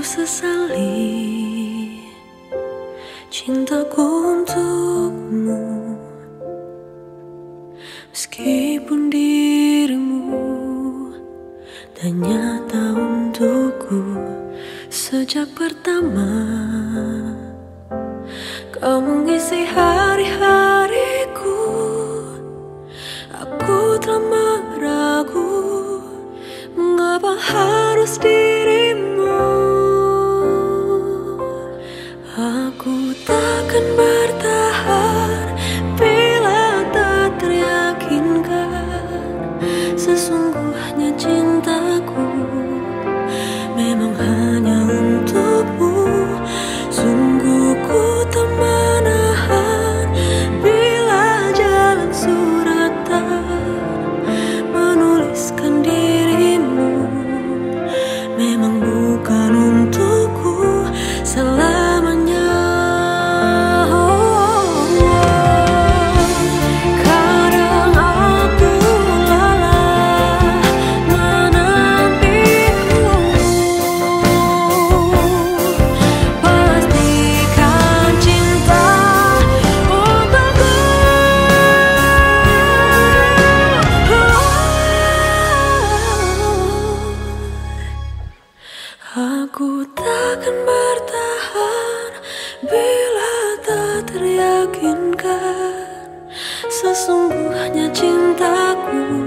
sesali cintaku untukmu, meskipun dirimu tak nyata untukku. Sejak pertama kau mengisi hari-hariku, aku telah meragu mengapa harus dirimu. Aku takkan bertahan bila tak teryakinkan sesungguhnya cintaku memang hanya untukmu. Sungguh ku tak menahan bila jalan suratan menuliskan dirimu memang bukan untukku selamanya. Kadang aku lelah menantimu, pastikan cinta untukku. Aku takkan bertahan bila tak teryakinkan sesungguhnya cintaku